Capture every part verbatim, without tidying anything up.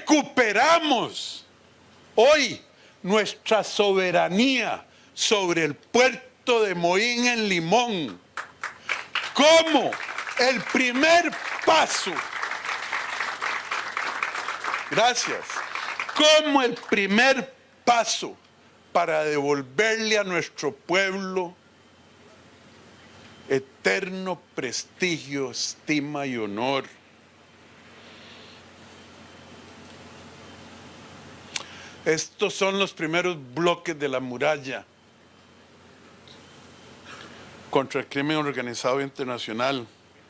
recuperamos hoy nuestra soberanía sobre el puerto de Moín en Limón como el primer paso, gracias, como el primer paso para devolverle a nuestro pueblo eterno prestigio, estima y honor. Estos son los primeros bloques de la muralla contra el crimen organizado internacional.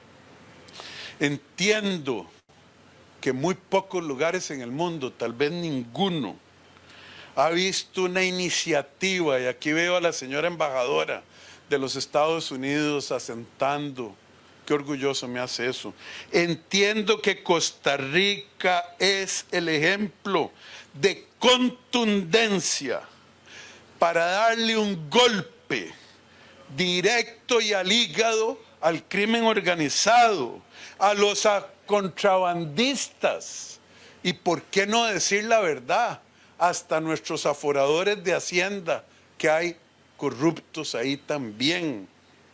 Entiendo que muy pocos lugares en el mundo, tal vez ninguno, ha visto una iniciativa, y aquí veo a la señora embajadora de los Estados Unidos asentando. Qué orgulloso me hace eso. Entiendo que Costa Rica es el ejemplo de contundencia para darle un golpe directo y al hígado al crimen organizado, a los contrabandistas y, por qué no decir la verdad, hasta nuestros aforadores de Hacienda, que hay corruptos ahí también.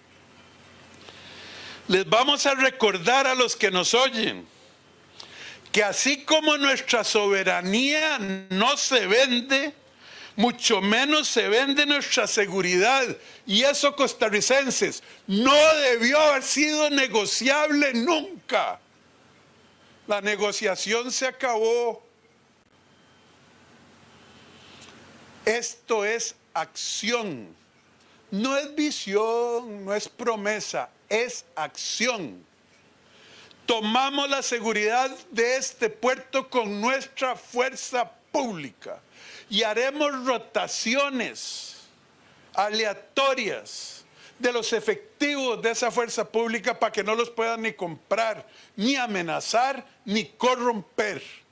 Les vamos a recordar a los que nos oyen que así como nuestra soberanía no se vende, mucho menos se vende nuestra seguridad. Y eso, costarricenses, no debió haber sido negociable nunca. La negociación se acabó. Esto es acción. No es visión, no es promesa, es acción. Tomamos la seguridad de este puerto con nuestra fuerza pública y haremos rotaciones aleatorias de los efectivos de esa fuerza pública para que no los puedan ni comprar, ni amenazar, ni corromper.